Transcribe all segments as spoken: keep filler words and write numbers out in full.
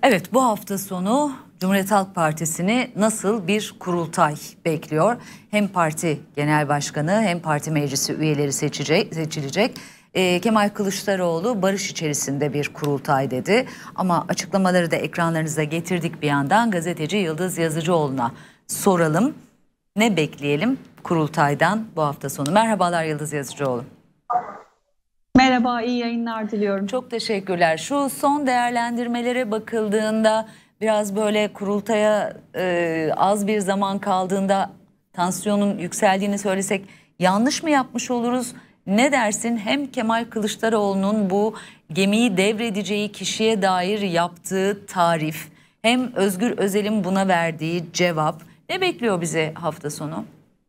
Evet, bu hafta sonu Cumhuriyet Halk Partisi'ni nasıl bir kurultay bekliyor? Hem parti genel başkanı hem parti meclisi üyeleri seçecek, seçilecek. E, Kemal Kılıçdaroğlu barış içerisinde bir kurultay dedi. Ama açıklamaları da ekranlarınıza getirdik bir yandan. Gazeteci Yıldız Yazıcıoğlu'na soralım. Ne bekleyelim kurultaydan bu hafta sonu? Merhabalar Yıldız Yazıcıoğlu. Merhaba, iyi yayınlar diliyorum. Çok teşekkürler. Şu son değerlendirmelere bakıldığında biraz böyle kurultaya e, az bir zaman kaldığında tansiyonun yükseldiğini söylesek yanlış mı yapmış oluruz? Ne dersin? Hem Kemal Kılıçdaroğlu'nun bu gemiyi devredeceği kişiye dair yaptığı tarif, hem Özgür Özel'in buna verdiği cevap. Ne bekliyor bizi hafta sonu?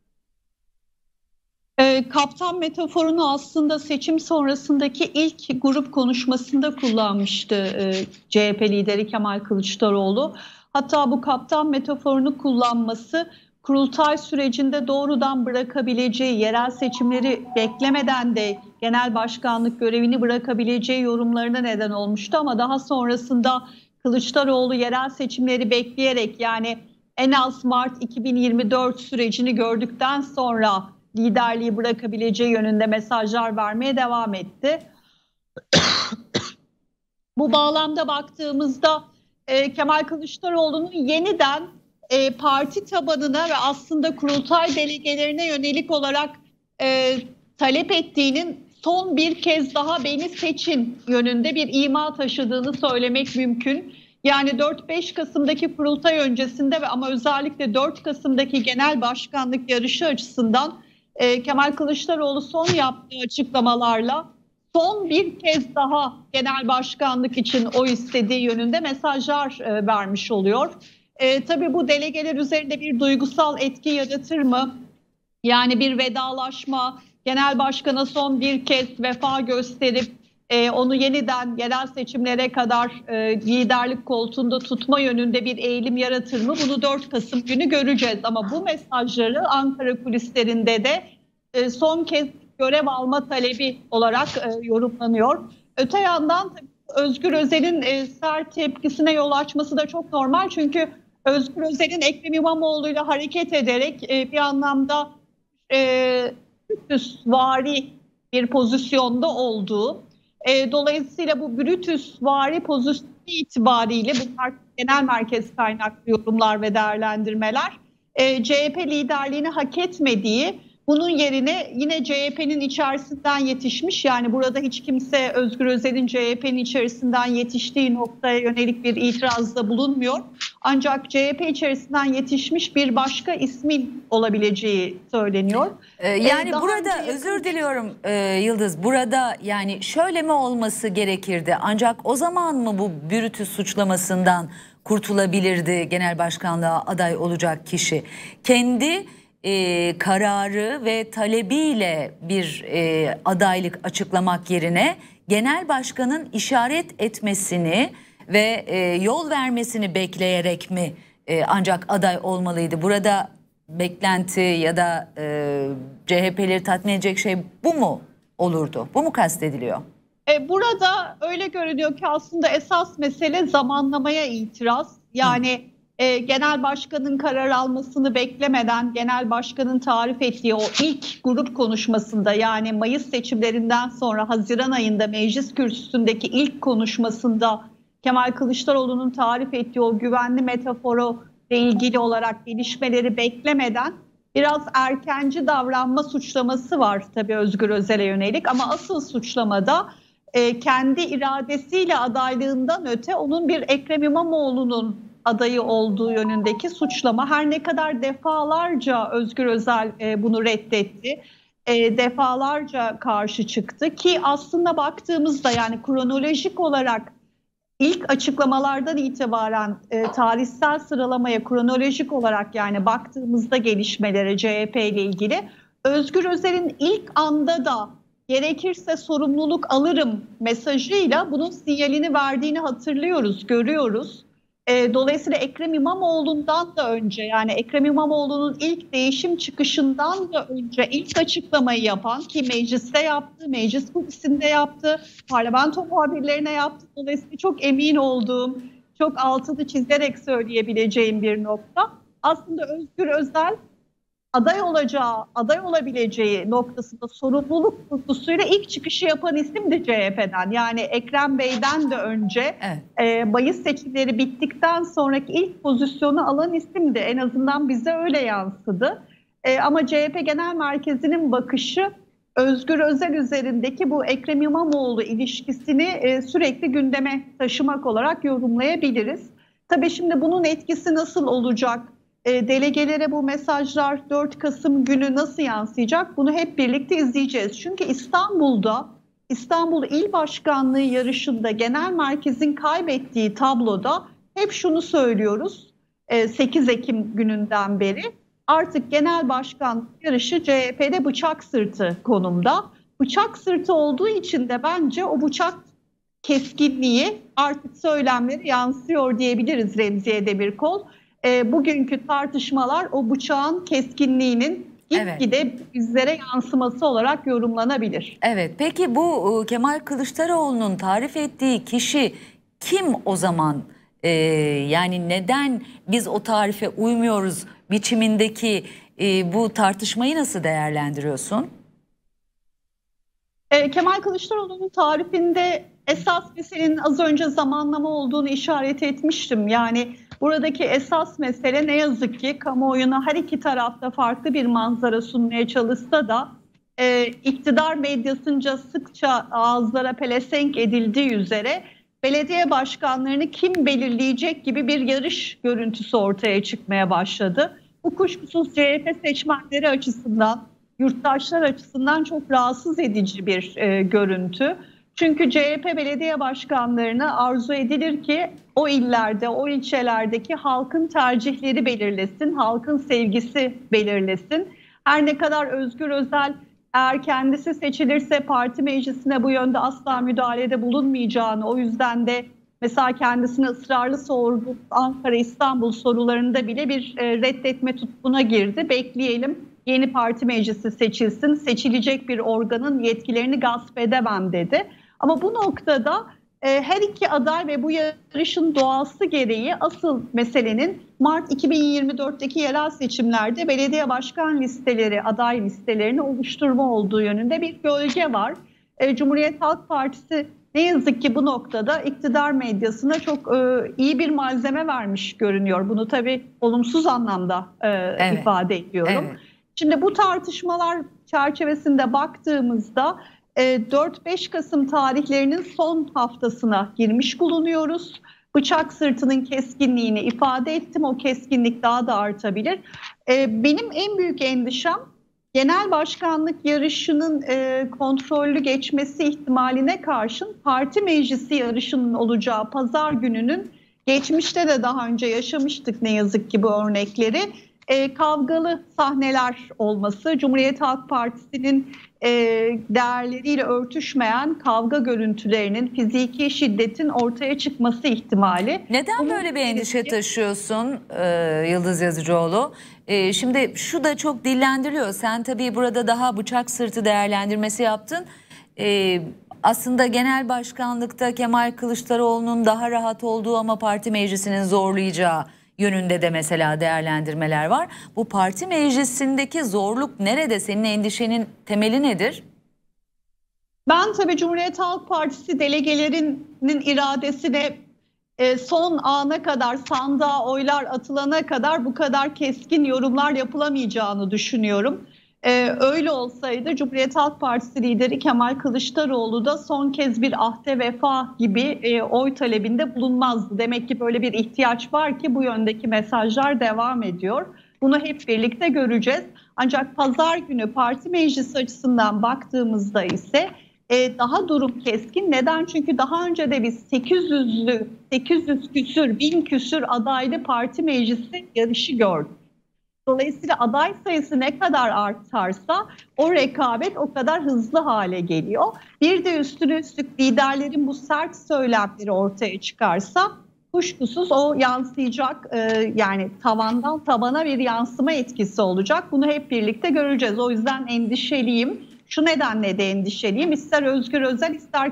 E, kaptan metaforunu aslında seçim sonrasındaki ilk grup konuşmasında kullanmıştı e, C H P lideri Kemal Kılıçdaroğlu. Hatta bu kaptan metaforunu kullanması kurultay sürecinde doğrudan bırakabileceği, yerel seçimleri beklemeden de genel başkanlık görevini bırakabileceği yorumlarına neden olmuştu. Ama daha sonrasında Kılıçdaroğlu yerel seçimleri bekleyerek, yani en az Mart iki bin yirmi dört sürecini gördükten sonra liderliği bırakabileceği yönünde mesajlar vermeye devam etti. Bu bağlamda baktığımızda e, Kemal Kılıçdaroğlu'nun yeniden e, parti tabanına ve aslında kurultay delegelerine yönelik olarak e, talep ettiğinin son bir kez daha beni seçin yönünde bir ima taşıdığını söylemek mümkün. Yani dört beş Kasım'daki kurultay öncesinde ve ama özellikle dört Kasım'daki genel başkanlık yarışı açısından e, Kemal Kılıçdaroğlu son yaptığı açıklamalarla son bir kez daha genel başkanlık için oy istediği yönünde mesajlar e, vermiş oluyor. E, tabii bu delegeler üzerinde bir duygusal etki yaratır mı? Yani bir vedalaşma, genel başkana son bir kez vefa gösterip e, onu yeniden yerel seçimlere kadar e, liderlik koltuğunda tutma yönünde bir eğilim yaratır mı? Bunu dört Kasım günü göreceğiz. Ama bu mesajları Ankara kulislerinde de e, son kez görev alma talebi olarak e, yorumlanıyor. Öte yandan Özgür Özel'in e, sert tepkisine yol açması da çok normal. Çünkü Özgür Özel'in Ekrem İmamoğlu'yla hareket ederek e, bir anlamda e, Brutusvari bir pozisyonda olduğu, e, dolayısıyla bu Brutusvari pozisyonu itibariyle bunlar genel merkez kaynaklı yorumlar ve değerlendirmeler, e, C H P liderliğini hak etmediği, bunun yerine yine C H P'nin içerisinden yetişmiş, yani burada hiç kimse Özgür Özel'in C H P'nin içerisinden yetiştiği noktaya yönelik bir itirazda bulunmuyor. Ancak C H P içerisinden yetişmiş bir başka ismin olabileceği söyleniyor. Ee, yani ee, burada yakın... özür diliyorum e, Yıldız, burada yani şöyle mi olması gerekirdi? Ancak o zaman mı bu Brutus suçlamasından kurtulabilirdi genel başkanlığa aday olacak kişi? Kendi e, kararı ve talebiyle bir e, adaylık açıklamak yerine genel başkanın işaret etmesini ve e, yol vermesini bekleyerek mi e, ancak aday olmalıydı? Burada beklenti ya da e, C H P'leri tatmin edecek şey bu mu olurdu? Bu mu kastediliyor? E, burada öyle görünüyor ki aslında esas mesele zamanlamaya itiraz. Yani e, genel başkanın karar almasını beklemeden genel başkanın tarif ettiği o ilk grup konuşmasında, yani Mayıs seçimlerinden sonra Haziran ayında meclis kürsüsündeki ilk konuşmasında Kemal Kılıçdaroğlu'nun tarif ettiği o güvenli metaforu ile ilgili olarak gelişmeleri beklemeden biraz erkenci davranma suçlaması var tabii Özgür Özel'e yönelik. Ama asıl suçlamada e, kendi iradesiyle adaylığından öte onun bir Ekrem İmamoğlu'nun adayı olduğu yönündeki suçlama. Her ne kadar defalarca Özgür Özel e, bunu reddetti, e, defalarca karşı çıktı ki aslında baktığımızda, yani kronolojik olarak İlk açıklamalardan itibaren e, tarihsel sıralamaya kronolojik olarak yani baktığımızda gelişmelere C H P ile ilgili Özgür Özel'in ilk anda da gerekirse sorumluluk alırım mesajıyla bunun sinyalini verdiğini hatırlıyoruz, görüyoruz. E, dolayısıyla Ekrem İmamoğlu'ndan da önce, yani Ekrem İmamoğlu'nun ilk değişim çıkışından da önce ilk açıklamayı yapan, ki mecliste yaptı, meclis kulisinde yaptı, parlamento muhabirlerine yaptı. Dolayısıyla çok emin olduğum, çok altını çizerek söyleyebileceğim bir nokta. Aslında Özgür Özel aday olacağı, aday olabileceği noktasında sorumluluk hususuyla ilk çıkışı yapan isim de C H P'den. Yani Ekrem Bey'den de önce evet. e, Mayıs seçimleri bittikten sonraki ilk pozisyonu alan isimdi. En azından bize öyle yansıdı. E, ama C H P Genel Merkezi'nin bakışı Özgür Özel üzerindeki bu Ekrem İmamoğlu ilişkisini e, sürekli gündeme taşımak olarak yorumlayabiliriz. Tabii şimdi bunun etkisi nasıl olacak? E, delegelere bu mesajlar dört Kasım günü nasıl yansıyacak? Bunu hep birlikte izleyeceğiz. Çünkü İstanbul'da, İstanbul İl Başkanlığı yarışında genel merkezin kaybettiği tabloda hep şunu söylüyoruz. E, sekiz Ekim gününden beri artık genel başkan yarışı C H P'de bıçak sırtı konumda. Bıçak sırtı olduğu için de bence o bıçak keskinliği artık söylemlere yansıyor diyebiliriz Remziye Demirkol. E, bugünkü tartışmalar o bıçağın keskinliğinin gitgide evet. bizlere yansıması olarak yorumlanabilir. Evet, peki bu Kemal Kılıçdaroğlu'nun tarif ettiği kişi kim o zaman? Ee, yani neden biz o tarife uymuyoruz biçimindeki e, bu tartışmayı nasıl değerlendiriyorsun? E, Kemal Kılıçdaroğlu'nun tarifinde esas meselenin az önce zamanlama olduğunu işaret etmiştim. Yani buradaki esas mesele ne yazık ki kamuoyuna her iki tarafta farklı bir manzara sunmaya çalışsa da e, iktidar medyasınca sıkça ağızlara pelesenk edildiği üzere belediye başkanlarını kim belirleyecek gibi bir yarış görüntüsü ortaya çıkmaya başladı. Bu kuşkusuz C H P seçmenleri açısından, yurttaşlar açısından çok rahatsız edici bir e, görüntü. Çünkü C H P belediye başkanlarına arzu edilir ki o illerde, o ilçelerdeki halkın tercihleri belirlesin, halkın sevgisi belirlesin. Her ne kadar Özgür Özel eğer kendisi seçilirse parti meclisine bu yönde asla müdahalede bulunmayacağını, o yüzden de mesela kendisine ısrarlı sordu Ankara, İstanbul sorularında bile bir reddetme tutumuna girdi. Bekleyelim, yeni parti meclisi seçilsin, seçilecek bir organın yetkilerini gasp edemem dedi. Ama bu noktada her iki aday ve bu yarışın doğası gereği asıl meselenin Mart iki bin yirmi dörtteki yerel seçimlerde belediye başkan listeleri, aday listelerini oluşturma olduğu yönünde bir gölge var. Cumhuriyet Halk Partisi ne yazık ki bu noktada iktidar medyasına çok iyi bir malzeme vermiş görünüyor. Bunu tabii olumsuz anlamda evet. ifade ediyorum. Evet. Şimdi bu tartışmalar çerçevesinde baktığımızda dört beş Kasım tarihlerinin son haftasına girmiş bulunuyoruz. Bıçak sırtının keskinliğini ifade ettim. O keskinlik daha da artabilir. Benim en büyük endişem genel başkanlık yarışının kontrollü geçmesi ihtimaline karşın parti meclisi yarışının olacağı pazar gününün, geçmişte de daha önce yaşamıştık ne yazık ki bu örnekleri, kavgalı sahneler olması, Cumhuriyet Halk Partisi'nin e, değerleriyle örtüşmeyen kavga görüntülerinin, fiziki şiddetin ortaya çıkması ihtimali. Neden Bunun böyle bir endişe ki... taşıyorsun e, Yıldız Yazıcıoğlu? E, şimdi şu da çok dillendiriliyor. Sen tabii burada daha bıçak sırtı değerlendirmesi yaptın. E, aslında genel başkanlıkta Kemal Kılıçdaroğlu'nun daha rahat olduğu ama parti meclisinin zorlayacağı yönünde de mesela değerlendirmeler var. Bu parti meclisindeki zorluk nerede? Senin endişenin temeli nedir? Ben tabii Cumhuriyet Halk Partisi delegelerinin iradesine son ana kadar, sandığa oylar atılana kadar bu kadar keskin yorumlar yapılamayacağını düşünüyorum. Ee, öyle olsaydı Cumhuriyet Halk Partisi lideri Kemal Kılıçdaroğlu da son kez bir ahde vefa gibi e, oy talebinde bulunmazdı. Demek ki böyle bir ihtiyaç var ki bu yöndeki mesajlar devam ediyor. Bunu hep birlikte göreceğiz. Ancak pazar günü parti meclisi açısından baktığımızda ise e, daha durum keskin. Neden? Çünkü daha önce de biz sekiz yüzlü, sekiz yüz küsür, bin küsür adaylı parti meclisi yarışı gördük. Dolayısıyla aday sayısı ne kadar artarsa o rekabet o kadar hızlı hale geliyor. Bir de üstüne üstlük liderlerin bu sert söylemleri ortaya çıkarsa kuşkusuz o yansıyacak, e, yani tavandan tabana bir yansıma etkisi olacak. Bunu hep birlikte göreceğiz. O yüzden endişeliyim. Şu nedenle de endişeliyim. İster Özgür Özel ister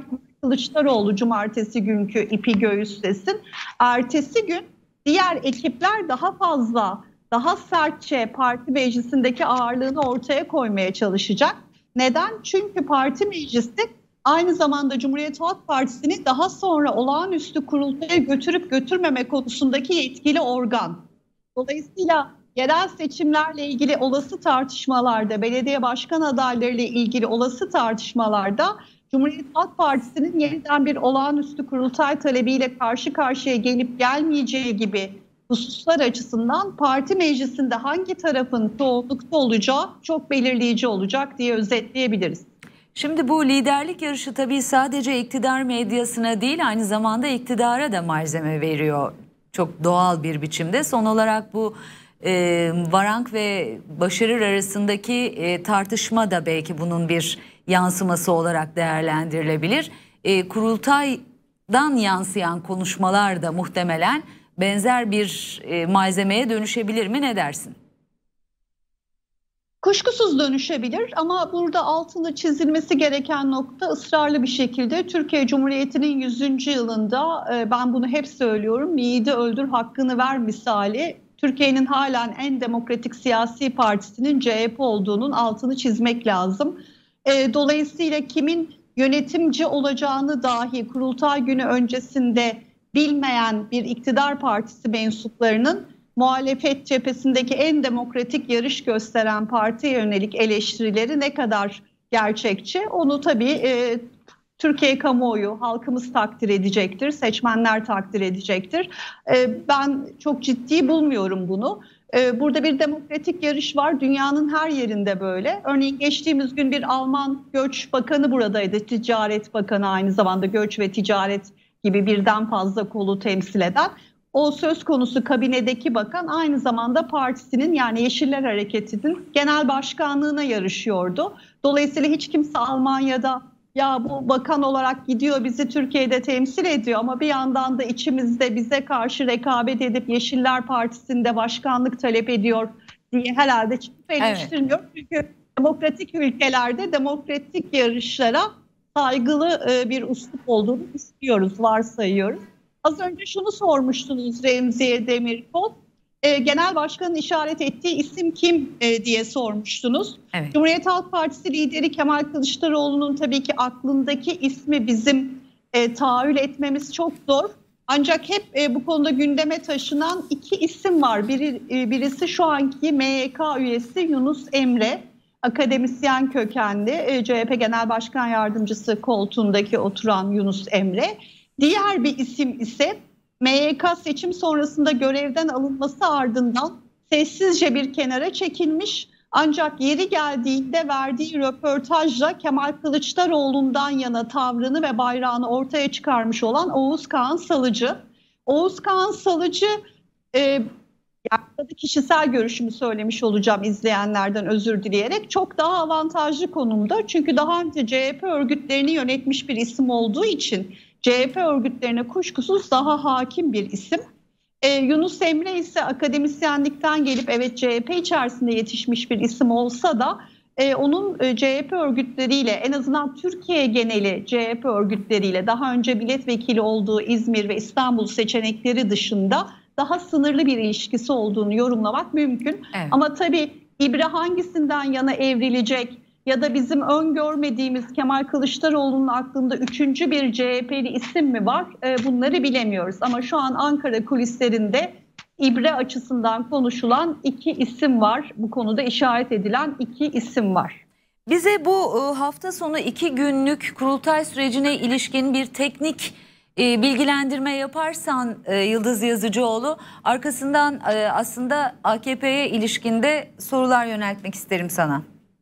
Kılıçdaroğlu cumartesi günkü ipi göğüslesin. Ertesi gün diğer ekipler daha fazla, daha sertçe parti meclisindeki ağırlığını ortaya koymaya çalışacak. Neden? Çünkü parti meclisi aynı zamanda Cumhuriyet Halk Partisi'ni daha sonra olağanüstü kurultaya götürüp götürmeme konusundaki yetkili organ. Dolayısıyla yerel seçimlerle ilgili olası tartışmalarda, belediye başkan adaylarıyla ilgili olası tartışmalarda Cumhuriyet Halk Partisi'nin yeniden bir olağanüstü kurultay talebiyle karşı karşıya gelip gelmeyeceği gibi hususlar açısından parti meclisinde hangi tarafın çoğunlukta olacağı çok belirleyici olacak diye özetleyebiliriz. Şimdi bu liderlik yarışı tabii sadece iktidar medyasına değil, aynı zamanda iktidara da malzeme veriyor çok doğal bir biçimde. Son olarak bu e, varank ve başarır arasındaki e, tartışma da belki bunun bir yansıması olarak değerlendirilebilir. E, kurultaydan yansıyan konuşmalar da muhtemelen benzer bir e, malzemeye dönüşebilir mi, ne dersin? Kuşkusuz dönüşebilir ama burada altını çizilmesi gereken nokta ısrarlı bir şekilde Türkiye Cumhuriyeti'nin yüzüncü yılında ben bunu hep söylüyorum, yiğidi öldür hakkını ver misali Türkiye'nin halen en demokratik siyasi partisinin C H P olduğunun altını çizmek lazım. Dolayısıyla kimin yönetimci olacağını dahi kurultay günü öncesinde bilmeyen bir iktidar partisi mensuplarının muhalefet cephesindeki en demokratik yarış gösteren partiye yönelik eleştirileri ne kadar gerçekçi, onu tabii e, Türkiye kamuoyu, halkımız takdir edecektir, seçmenler takdir edecektir. E, ben çok ciddi bulmuyorum bunu. E, burada bir demokratik yarış var, dünyanın her yerinde böyle. Örneğin geçtiğimiz gün bir Alman Göç Bakanı buradaydı, Ticaret Bakanı, aynı zamanda Göç ve Ticaret gibi birden fazla kolu temsil eden. O söz konusu kabinedeki bakan aynı zamanda partisinin, yani Yeşiller Hareketi'nin genel başkanlığına yarışıyordu. Dolayısıyla hiç kimse Almanya'da ya bu bakan olarak gidiyor bizi Türkiye'de temsil ediyor ama bir yandan da içimizde bize karşı rekabet edip Yeşiller Partisi'nde başkanlık talep ediyor diye herhalde çıkıp eleştirmiyor. Evet. Çünkü demokratik ülkelerde demokratik yarışlara saygılı bir üslup olduğunu istiyoruz, varsayıyoruz. Az önce şunu sormuştunuz Remziye Demirkol. E, Genel Başkan'ın işaret ettiği isim kim e, diye sormuştunuz. Evet. Cumhuriyet Halk Partisi lideri Kemal Kılıçdaroğlu'nun tabii ki aklındaki ismi bizim e, tahayyül etmemiz çok zor. Ancak hep e, bu konuda gündeme taşınan iki isim var. Biri, e, birisi şu anki M Y K üyesi Yunus Emre, akademisyen kökenli, e, C H P Genel Başkan Yardımcısı koltuğundaki oturan Yunus Emre. Diğer bir isim ise M Y K seçim sonrasında görevden alınması ardından sessizce bir kenara çekilmiş, ancak yeri geldiğinde verdiği röportajla Kemal Kılıçdaroğlu'ndan yana tavrını ve bayrağını ortaya çıkarmış olan Oğuz Kağan Salıcı. Oğuz Kağan Salıcı, e, yani kişisel görüşümü söylemiş olacağım izleyenlerden özür dileyerek, çok daha avantajlı konumda. Çünkü daha önce C H P örgütlerini yönetmiş bir isim olduğu için C H P örgütlerine kuşkusuz daha hakim bir isim. Ee, Yunus Emre ise akademisyenlikten gelip evet C H P içerisinde yetişmiş bir isim olsa da e, onun e, C H P örgütleriyle, en azından Türkiye geneli C H P örgütleriyle, daha önce milletvekili olduğu İzmir ve İstanbul seçenekleri dışında daha sınırlı bir ilişkisi olduğunu yorumlamak mümkün. Evet. Ama tabii İbre hangisinden yana evrilecek ya da bizim öngörmediğimiz Kemal Kılıçdaroğlu'nun aklında üçüncü bir C H P'li isim mi var? Bunları bilemiyoruz. Ama şu an Ankara kulislerinde İbre açısından konuşulan iki isim var. Bu konuda işaret edilen iki isim var. Bize bu hafta sonu iki günlük kurultay sürecine ilişkin bir teknik bilgilendirme yaparsan Yıldız Yazıcıoğlu, arkasından aslında A K P'ye ilişkinde sorular yöneltmek isterim sana.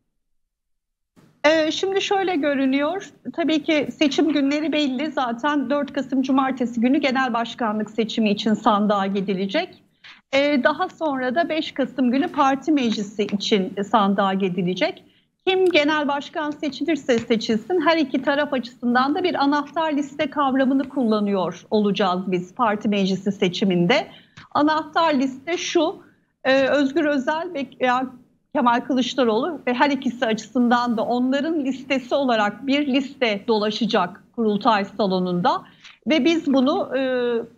Şimdi şöyle görünüyor, tabii ki seçim günleri belli, zaten dört Kasım Cumartesi günü genel başkanlık seçimi için sandığa gidilecek. Daha sonra da beş Kasım günü parti meclisi için sandığa gidilecek. Kim genel başkan seçilirse seçilsin, her iki taraf açısından da bir anahtar liste kavramını kullanıyor olacağız biz parti meclisi seçiminde. Anahtar liste şu, Özgür Özel ve Kemal Kılıçdaroğlu ve her ikisi açısından da onların listesi olarak bir liste dolaşacak kurultay salonunda ve biz bunu e,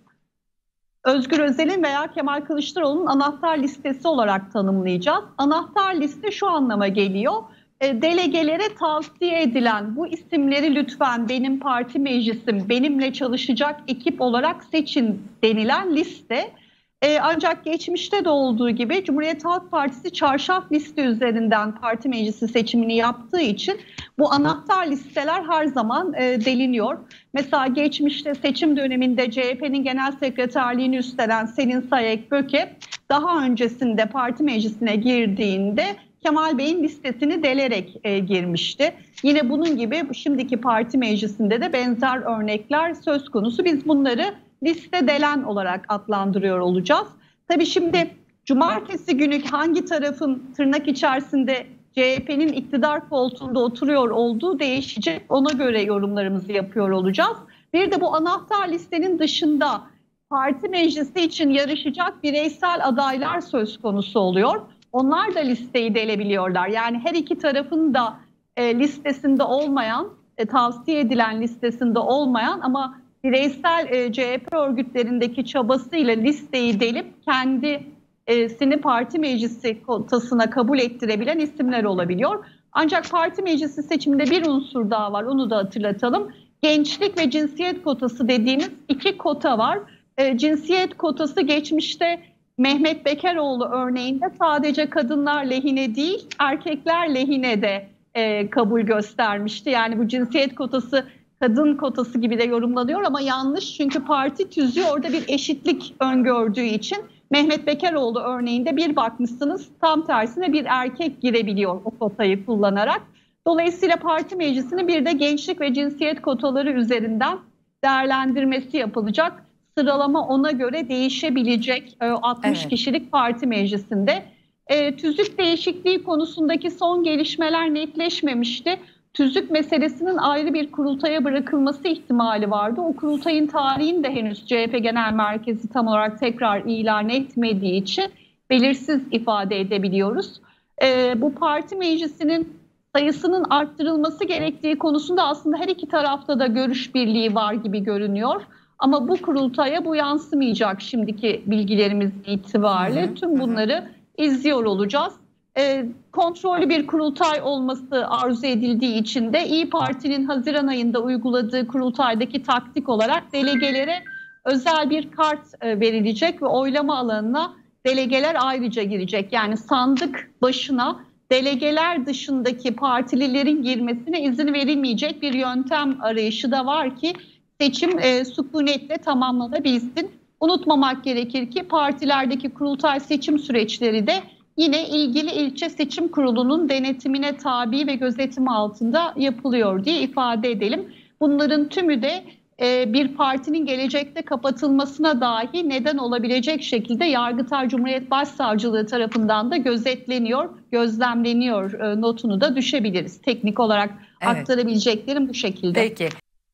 Özgür Özel'in veya Kemal Kılıçdaroğlu'nun anahtar listesi olarak tanımlayacağız. Anahtar liste şu anlama geliyor. E, delegelere tavsiye edilen bu isimleri lütfen benim parti meclisim, benimle çalışacak ekip olarak seçin denilen liste. E, ancak geçmişte de olduğu gibi Cumhuriyet Halk Partisi çarşaf liste üzerinden parti meclisi seçimini yaptığı için bu anahtar listeler her zaman e, deliniyor. Mesela geçmişte seçim döneminde C H P'nin genel sekreterliğini üstlenen Selin Sayek Böke daha öncesinde parti meclisine girdiğinde Kemal Bey'in listesini delerek e, girmişti. Yine bunun gibi şimdiki parti meclisinde de benzer örnekler söz konusu. Biz bunları liste delen olarak adlandırıyor olacağız. Tabii şimdi cumartesi günü hangi tarafın tırnak içerisinde C H P'nin iktidar koltuğunda oturuyor olduğu değişecek. Ona göre yorumlarımızı yapıyor olacağız. Bir de bu anahtar listenin dışında parti meclisi için yarışacak bireysel adaylar söz konusu oluyor. Onlar da listeyi delebiliyorlar. Yani her iki tarafın da e, listesinde olmayan, e, tavsiye edilen listesinde olmayan ama bireysel e, C H P örgütlerindeki çabasıyla listeyi delip kendisini parti meclisi kotasına kabul ettirebilen isimler olabiliyor. Ancak parti meclisi seçiminde bir unsur daha var, onu da hatırlatalım. Gençlik ve cinsiyet kotası dediğimiz iki kota var. E, cinsiyet kotası geçmişte Mehmet Bekeroğlu örneğinde sadece kadınlar lehine değil, erkekler lehine de e, kabul göstermişti. Yani bu cinsiyet kotası kadın kotası gibi de yorumlanıyor ama yanlış. Çünkü parti tüzüğü orada bir eşitlik öngördüğü için Mehmet Bekeroğlu örneğinde bir bakmışsınız tam tersine bir erkek girebiliyor o kotayı kullanarak. Dolayısıyla parti meclisinin bir de gençlik ve cinsiyet kotaları üzerinden değerlendirmesi yapılacak. Sıralama ona göre değişebilecek altmış evet. kişilik parti meclisinde. E, tüzük değişikliği konusundaki son gelişmeler netleşmemişti. Tüzük meselesinin ayrı bir kurultaya bırakılması ihtimali vardı. O kurultayın tarihini de henüz C H P Genel Merkezi tam olarak tekrar ilan etmediği için belirsiz ifade edebiliyoruz. E, bu parti meclisinin sayısının arttırılması gerektiği konusunda aslında her iki tarafta da görüş birliği var gibi görünüyor. Ama bu kurultaya bu yansımayacak şimdiki bilgilerimiz itibariyle. Tüm bunları izliyor olacağız. E, kontrollü bir kurultay olması arzu edildiği için de İYİ Parti'nin Haziran ayında uyguladığı kurultaydaki taktik olarak delegelere özel bir kart e, verilecek ve oylama alanına delegeler ayrıca girecek. Yani sandık başına delegeler dışındaki partililerin girmesine izin verilmeyecek bir yöntem arayışı da var ki seçim e, sükunetle tamamlanabilsin. Unutmamak gerekir ki partilerdeki kurultay seçim süreçleri de yine ilgili ilçe seçim kurulunun denetimine tabi ve gözetimi altında yapılıyor diye ifade edelim. Bunların tümü de e, bir partinin gelecekte kapatılmasına dahi neden olabilecek şekilde Yargıtay Cumhuriyet Başsavcılığı tarafından da gözetleniyor, gözlemleniyor e, notunu da düşebiliriz. Teknik olarak evet. aktarabileceklerim bu şekilde. Peki.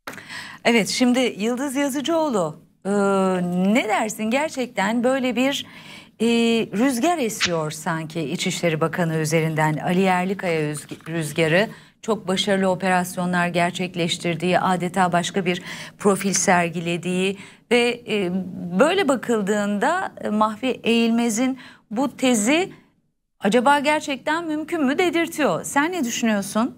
Evet, şimdi Yıldız Yazıcıoğlu e, ne dersin, gerçekten böyle bir e, rüzgar esiyor sanki İçişleri Bakanı üzerinden, Ali Yerlikaya rüzgarı, çok başarılı operasyonlar gerçekleştirdiği, adeta başka bir profil sergilediği ve e, böyle bakıldığında e, Mahfi Eğilmez'in bu tezi acaba gerçekten mümkün mü dedirtiyor. Sen ne düşünüyorsun?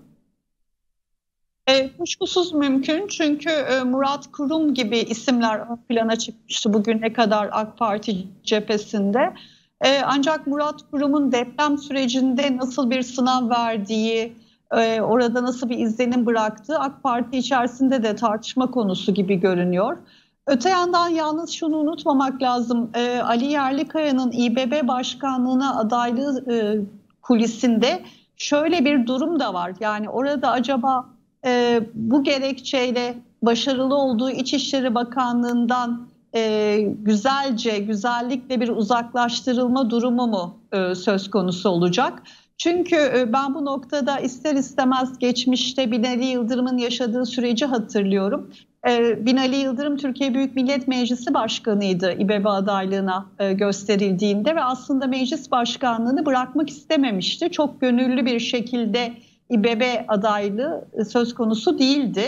E, kuşkusuz mümkün çünkü e, Murat Kurum gibi isimler ön plana çıkmıştı bugüne kadar AK Parti cephesinde. E, ancak Murat Kurum'un deprem sürecinde nasıl bir sınav verdiği, e, orada nasıl bir izlenim bıraktığı AK Parti içerisinde de tartışma konusu gibi görünüyor. Öte yandan yalnız şunu unutmamak lazım. E, Ali Yerlikaya'nın İ B B başkanlığına adaylığı e, kulisinde şöyle bir durum da var. Yani orada acaba e, bu gerekçeyle başarılı olduğu İçişleri Bakanlığı'ndan e, güzelce, güzellikle bir uzaklaştırılma durumu mu e, söz konusu olacak? Çünkü e, ben bu noktada ister istemez geçmişte Binali Yıldırım'ın yaşadığı süreci hatırlıyorum. E, Binali Yıldırım Türkiye Büyük Millet Meclisi Başkanı'ydı İ B B adaylığına e, gösterildiğinde ve aslında meclis başkanlığını bırakmak istememişti. Çok gönüllü bir şekilde İ B B adaylığı söz konusu değildi.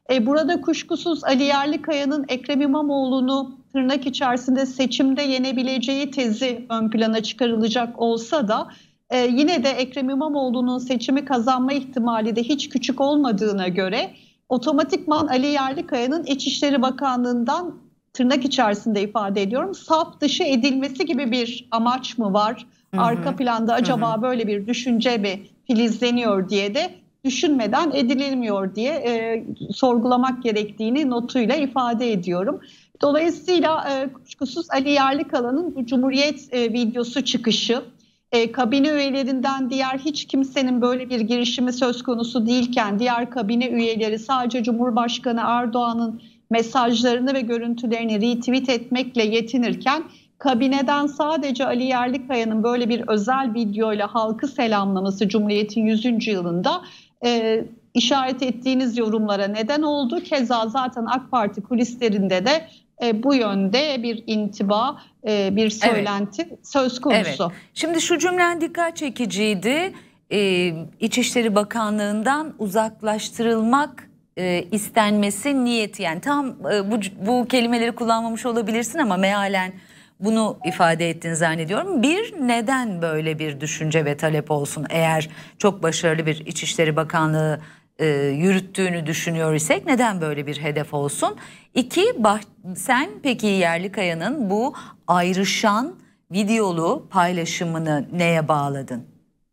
E, burada kuşkusuz Ali Yerlikaya'nın Ekrem İmamoğlu'nu tırnak içerisinde seçimde yenebileceği tezi ön plana çıkarılacak olsa da e, yine de Ekrem İmamoğlu'nun seçimi kazanma ihtimali de hiç küçük olmadığına göre otomatikman Ali Yerlikaya'nın İçişleri Bakanlığı'ndan tırnak içerisinde ifade ediyorum saf dışı edilmesi gibi bir amaç mı var? Hı hı. Arka planda acaba hı hı. böyle bir düşünce mi filizleniyor diye de düşünmeden edilmiyor diye e, sorgulamak gerektiğini notuyla ifade ediyorum. Dolayısıyla e, kuşkusuz Ali Yerlikaya'nın bu Cumhuriyet e, videosu çıkışı, e, kabine üyelerinden diğer hiç kimsenin böyle bir girişimi söz konusu değilken diğer kabine üyeleri sadece Cumhurbaşkanı Erdoğan'ın mesajlarını ve görüntülerini retweet etmekle yetinirken kabineden sadece Ali Yerlikaya'nın böyle bir özel videoyla halkı selamlaması Cumhuriyet'in yüzüncü yılında e, işaret ettiğiniz yorumlara neden oldu. Keza zaten AK Parti kulislerinde de e, bu yönde bir intiba, e, bir söylenti evet. söz konusu. Evet. Şimdi şu cümlen dikkat çekiciydi. Ee, İçişleri Bakanlığı'ndan uzaklaştırılmak e, istenmesi niyeti. Yani tam e, bu, bu kelimeleri kullanmamış olabilirsin ama mealen bunu ifade ettiğini zannediyorum. Bir, neden böyle bir düşünce ve talep olsun eğer çok başarılı bir İçişleri Bakanlığı e, yürüttüğünü düşünüyor isek neden böyle bir hedef olsun? İki, sen peki Yerlikaya'nın bu ayrışan videolu paylaşımını neye bağladın?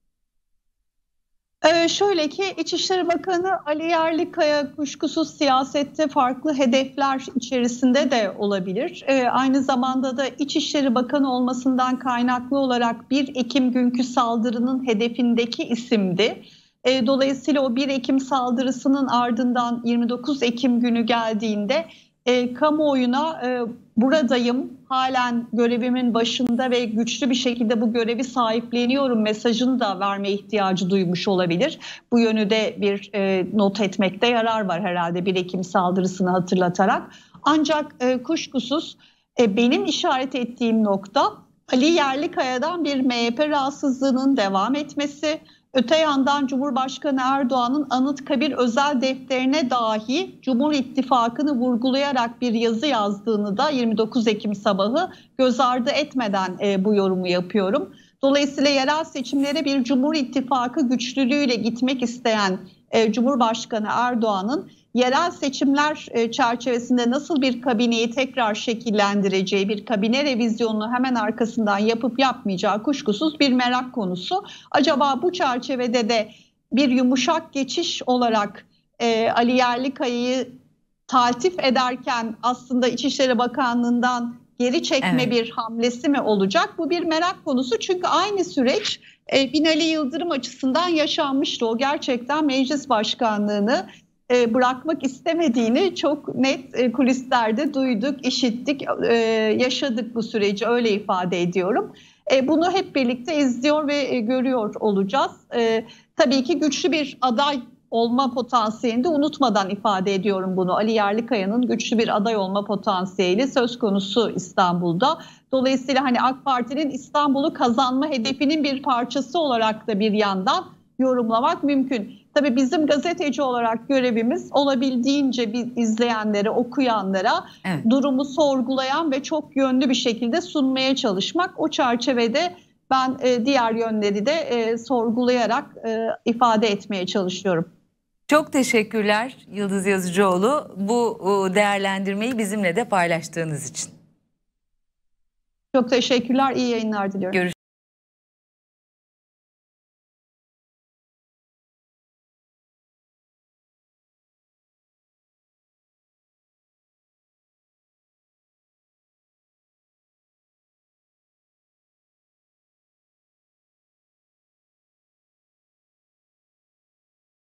Ee, şöyle ki İçişleri Bakanı Ali Yerlikaya kuşkusuz siyasette farklı hedefler içerisinde de olabilir. Ee, aynı zamanda da İçişleri Bakanı olmasından kaynaklı olarak bir Ekim günkü saldırının hedefindeki isimdi. Ee, dolayısıyla o bir Ekim saldırısının ardından yirmi dokuz Ekim günü geldiğinde e, kamuoyuna e, buradayım, halen görevimin başında ve güçlü bir şekilde bu görevi sahipleniyorum mesajını da verme ihtiyacı duymuş olabilir. Bu yönü de bir e, not etmekte yarar var herhalde bir Ekim saldırısını hatırlatarak. Ancak e, kuşkusuz e, benim işaret ettiğim nokta Ali Yerlikaya'dan bir M H P rahatsızlığının devam etmesi. Öte yandan Cumhurbaşkanı Erdoğan'ın Anıtkabir özel defterine dahi Cumhur İttifakı'nı vurgulayarak bir yazı yazdığını da yirmi dokuz Ekim sabahı göz ardı etmeden e, bu yorumu yapıyorum. Dolayısıyla yerel seçimlere bir Cumhur İttifakı güçlülüğüyle gitmek isteyen e, Cumhurbaşkanı Erdoğan'ın yerel seçimler e, çerçevesinde nasıl bir kabineyi tekrar şekillendireceği, bir kabine revizyonunu hemen arkasından yapıp yapmayacağı kuşkusuz bir merak konusu. Acaba bu çerçevede de bir yumuşak geçiş olarak e, Ali Yerlikaya'yı taltif ederken aslında İçişleri Bakanlığı'ndan geri çekme evet. bir hamlesi mi olacak? Bu bir merak konusu çünkü aynı süreç e, Binali Yıldırım açısından yaşanmıştı. O gerçekten meclis başkanlığını e, bırakmak istemediğini çok net e, kulislerde duyduk, işittik, e, yaşadık bu süreci, öyle ifade ediyorum. E, bunu hep birlikte izliyor ve e, görüyor olacağız. E, tabii ki güçlü bir aday olma potansiyelini de unutmadan ifade ediyorum bunu. Ali Yerlikaya'nın güçlü bir aday olma potansiyeli söz konusu İstanbul'da. Dolayısıyla hani AK Parti'nin İstanbul'u kazanma hedefinin bir parçası olarak da bir yandan yorumlamak mümkün. Tabii bizim gazeteci olarak görevimiz olabildiğince bir izleyenlere, okuyanlara evet. durumu sorgulayan ve çok yönlü bir şekilde sunmaya çalışmak. O çerçevede ben e, diğer yönleri de e, sorgulayarak e, ifade etmeye çalışıyorum. Çok teşekkürler Yıldız Yazıcıoğlu bu değerlendirmeyi bizimle de paylaştığınız için. Çok teşekkürler, iyi yayınlar diliyorum. Görüşürüz.